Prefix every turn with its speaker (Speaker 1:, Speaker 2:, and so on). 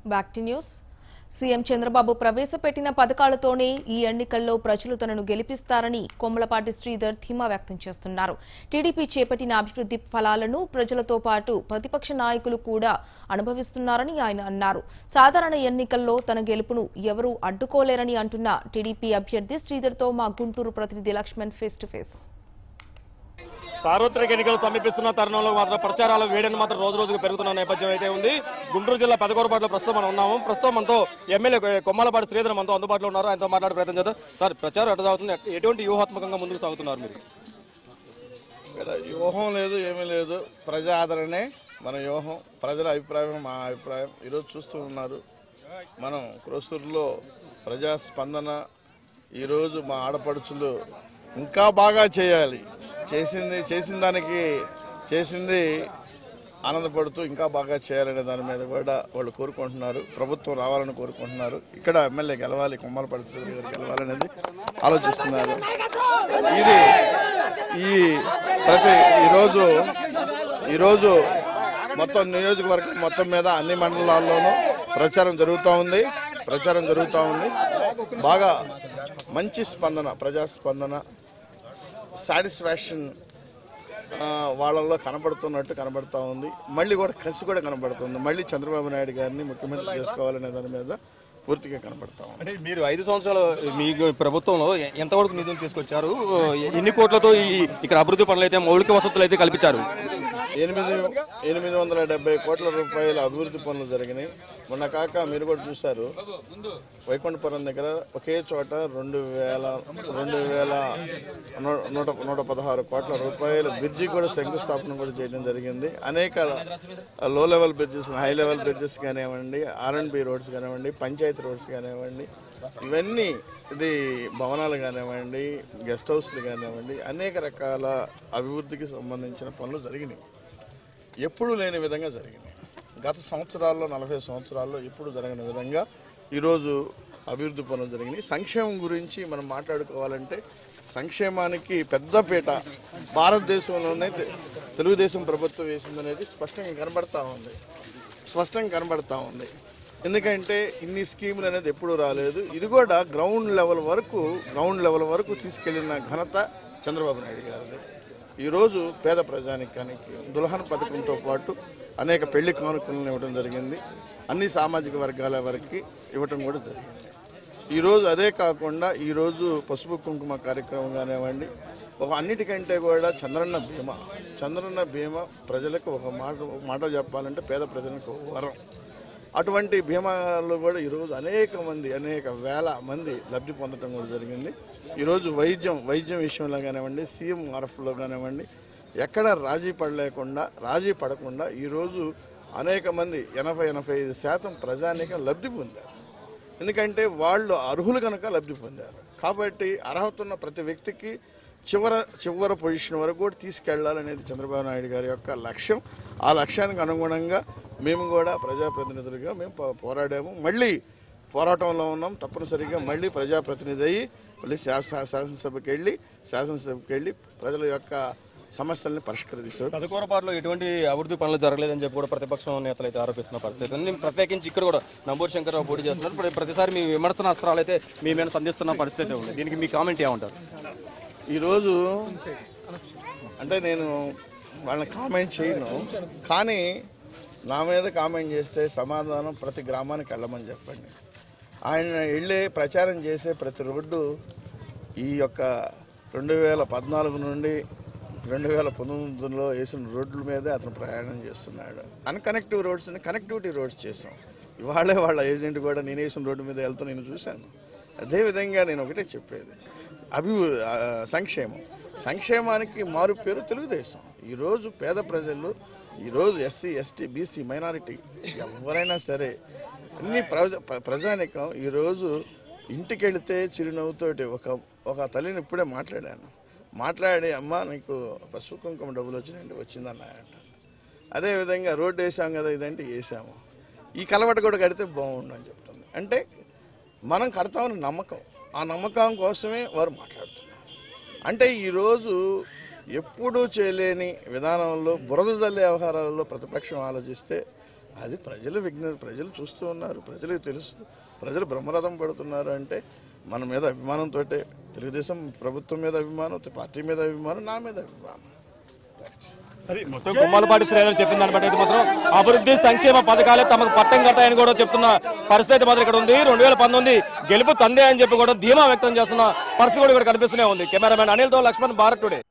Speaker 1: Back to news. CM Chandrababu ప్రవేశపెట్టిన పథకాలతోనే ఈ ఎన్నికల్లో ప్రజలు తనను గెలిపిస్తారని కొమ్మలపాటి శ్రీధర్ ధీమా వ్యక్తం చేస్తున్నారు. టీడీపీ చేపట్టిన అభివృద్ధి ఫలాలను ప్రజలతో పాటు ప్రతిపక్ష నాయకులు కూడా అనుభవిస్తున్నారని ఆయన అన్నారు. సాధారణ ఎన్నికల్లో తన గెలుపును ఎవరూ అడ్డుకోలేరని అంటున్న టీడీపీ అభ్యర్థి శ్రీధర్తో మా గుంటూరు ప్రతినిధి లక్ష్మణ్ ఫేస్ టు ఫేస్.
Speaker 2: సార్వత్రిక ఎన్నికలు సమీపిస్తున్న తరుణంలో మాత్రం ప్రచారాల వేడిని మాత్రం రోజు రోజుకు పెరుగుతున్న నేపథ్యం అయితే ఉంది. గుంటూరు జిల్లా పెదకూరపాటులో ప్రస్తుతం మనం ఉన్నాము. ప్రస్తుతం మనతో ఎమ్మెల్యే కొమ్మలపాటి శ్రీధర్ మనతో అందుబాటులో ఉన్నారు. ఆయనతో మాట్లాడే ప్రయత్నం చేద్దాం. సార్, ప్రచారం ఎట్లా సాగుతుంది? ఎటువంటి వ్యూహాత్మకంగా ముందుకు సాగుతున్నారు మీరు?
Speaker 3: వ్యూహం లేదు, ఏమీ లేదు. ప్రజా ఆదరణే మన వ్యూహం. ప్రజల అభిప్రాయం మా అభిప్రాయం. ఈరోజు చూస్తూ ఉన్నారు మనం క్రోసూరులో ప్రజా స్పందన. ఈరోజు మా ఆడపడుచులు ఇంకా బాగా చేయాలి, చేసింది ఆనందపడుతూ ఇంకా బాగా చేయాలనే దాని మీద కూడా వాళ్ళు కోరుకుంటున్నారు. ప్రభుత్వం రావాలని కోరుకుంటున్నారు. ఇక్కడ ఎమ్మెల్యే గెలవాలి, కొమ్మలపాటి శ్రీధర్ గారు గెలవాలనేది ఆలోచిస్తున్నారు. ఈరోజు మొత్తం నియోజకవర్గం మొత్తం మీద అన్ని మండలాల్లోనూ ప్రచారం జరుగుతూ ఉంది. బాగా మంచి స్పందన, ప్రజాస్పందన, సాటిస్ఫాక్షన్ వాళ్ళల్లో కనబడుతూ ఉంది. మళ్ళీ కూడా కసి కూడా కనబడుతుంది. మళ్ళీ చంద్రబాబు నాయుడు గారిని ముఖ్యమంత్రి చేసుకోవాలనే దాని మీద పూర్తిగా కనబడతా ఉంది.
Speaker 2: అంటే మీరు 5 సంవత్సరాలు మీ ప్రభుత్వంలో ఎంతవరకు నిధులు తీసుకొచ్చారు? ఎన్ని కోట్లతో ఇక్కడ అభివృద్ధి పనులు అయితే, మౌలిక వసతులు అయితే కల్పించారు?
Speaker 3: 870 కోట్ల రూపాయల అభివృద్ధి పనులు జరిగినాయి. మొన్న కాక మీరు కూడా చూశారు, వైకుంఠపురం దగ్గర ఒకే చోట 2,116 కోట్ల రూపాయల బ్రిడ్జి కూడా శంకుస్థాపన కూడా చేయడం జరిగింది. అనేక low level bridges, high level bridges కానివ్వండి, R&B రోడ్స్ కానివ్వండి, పంచాయతీ రోడ్స్ కానివ్వండి, ఇవన్నీ ఇది భవనాలు కానివ్వండి, గెస్ట్ హౌస్లు కానివ్వండి, అనేక రకాల అభివృద్ధికి సంబంధించిన పనులు జరిగినాయి. ఎప్పుడూ లేని విధంగా జరిగినాయి. గత సంవత్సరాల్లో, 40 సంవత్సరాల్లో ఎప్పుడు జరగని విధంగా ఈరోజు అభివృద్ధి పనులు జరిగినాయి. సంక్షేమం గురించి మనం మాట్లాడుకోవాలంటే, సంక్షేమానికి పెద్దపీట భారతదేశంలోనే తెలుగుదేశం ప్రభుత్వం వేసిందనేది స్పష్టంగా కనబడతా ఉంది. ఎందుకంటే ఇన్ని స్కీములు అనేది ఎప్పుడూ రాలేదు. ఇది కూడా గ్రౌండ్ లెవెల్ వరకు తీసుకెళ్లిన ఘనత చంద్రబాబు నాయుడు గారిది. ఈరోజు పేద ప్రజానికానికి దుల్హన్ పథకంతో పాటు అనేక పెళ్లి కానుకలను ఇవ్వడం జరిగింది. అన్ని సామాజిక వర్గాల వారికి ఇవ్వటం కూడా జరిగింది. ఈరోజు అదే కాకుండా ఈరోజు పసుపు కుంకుమ కార్యక్రమం కానివ్వండి, అన్నిటికంటే కూడా చంద్రన్న బీమా ప్రజలకు ఒక మాట చెప్పాలంటే పేద ప్రజలకు వరం. అటువంటి బీమాలో కూడా ఈరోజు అనేక వేల మంది లబ్ధి పొందడం కూడా జరిగింది. ఈరోజు వైద్యం విషయంలో కానివ్వండి, CMRFలో కానివ్వండి, ఎక్కడ రాజీ పడకుండా ఈరోజు అనేక మంది 80-85% ప్రజానీకం లబ్ధి పొందారు. ఎందుకంటే వాళ్ళు అర్హులు కనుక లబ్ధి పొందారు. కాబట్టి అర్హత ఉన్న ప్రతి వ్యక్తికి చివరి పొజిషన్ వరకు కూడా తీసుకెళ్లాలనేది చంద్రబాబు నాయుడు గారి యొక్క లక్ష్యం. ఆ లక్ష్యానికి అనుగుణంగా మేము కూడా ప్రజాప్రతినిధులుగా మేము పోరాడాము. మళ్ళీ పోరాటంలో ఉన్నాం. తప్పనిసరిగా మళ్ళీ ప్రజాప్రతినిధి అయ్యి మళ్ళీ శాసనసభకి వెళ్ళి ప్రజల యొక్క సమస్యల్ని పరిష్కరిస్తారు.
Speaker 2: పెదకూరపాటులో ఎటువంటి అభివృద్ధి పనులు జరగలేదని చెప్పి కూడా ప్రతిపక్షం నేతలు అయితే ఆరోపిస్తున్న పరిస్థితి. ప్రత్యేకించి ఇక్కడ కూడా నంబూరు శంకర్రావు పోటీ చేస్తున్నారు. ప్రతిసారి మీ విమర్శనాస్త్రాలు అయితే మీ మీద సంధిస్తున్న పరిస్థితి ఉంది. దీనికి మీ కామెంట్ ఏమంటారు?
Speaker 3: ఈరోజు అంటే నేను వాళ్ళని కామెంట్ చేయను, కానీ నా మీద కామెంట్ చేస్తే సమాధానం ప్రతి గ్రామానికి వెళ్ళమని చెప్పండి. ఆయన వెళ్ళే ప్రచారం చేసే ప్రతి రోడ్డు ఈ యొక్క 2014 నుండి 2019లో వేసిన రోడ్ల మీదే అతను ప్రయాణం చేస్తున్నాడు. అన్కనెక్టివ్ రోడ్స్ని కనెక్టివిటీ రోడ్స్ చేసాం. ఇవాళే వాళ్ళ ఏజెంట్ కూడా నేను వేసిన రోడ్డు మీద వెళ్తూ నేను చూశాను. అదేవిధంగా నేను ఒకటే చెప్పేది, సంక్షేమానికి మారు పేరు తెలుగుదేశం. ఈరోజు పేద ప్రజలు, ఈరోజు SC, ST, BC, మైనారిటీ ఎవరైనా సరే అన్ని ప్రజానికం ఈరోజు ఇంటికి వెళితే చిరునవ్వుతోటి ఒక తల్లిని ఇప్పుడే మాట్లాడి అమ్మ నీకు పసుపు కుంకుమ డబ్బులు వచ్చిందన్నాయంట. అదేవిధంగా రోడ్డు వేసాం కదా, ఇదంటే వేసాము, ఈ కలవట కూడా కడితే బాగుండు అని చెప్తుంది. అంటే మనం కడతామని నమ్మకం, ఆ నమ్మకం కోసమే వారు మాట్లాడుతున్నారు. అంటే ఈరోజు ఎప్పుడూ చేయలేని విధానంలో బురద జల్లే వ్యవహారాలలో ప్రతిపక్షం ఆలోచిస్తే అది ప్రజలు చూస్తూ ఉన్నారు, ప్రజలకు తెలుసు. ప్రజలు బ్రహ్మరథం పడుతున్నారు అంటే మన మీద అభిమానంతో, తెలుగుదేశం ప్రభుత్వం మీద అభిమానం, పార్టీ మీద అభిమానం, నా మీద అభిమానం.
Speaker 2: మొత్తం కొమ్మాలపాటి శ్రీధర్ చెప్పిన దాన్ని బట్టి అయితే మాత్రం అభివృద్ధి సంక్షేమ పథకాలే తమకు పట్టం కడతాయని కూడా చెప్తున్న పరిస్థితి మాత్రం ఇక్కడ ఉంది. 2019 గెలుపు తందే అని చెప్పి కూడా ధీమా వ్యక్తం చేస్తున్న పరిస్థితి కూడా ఇక్కడ కనిపిస్తూనే ఉంది. కెమెరామెన్ అనిల్తో లక్ష్మణ్, భారత్ టుడే.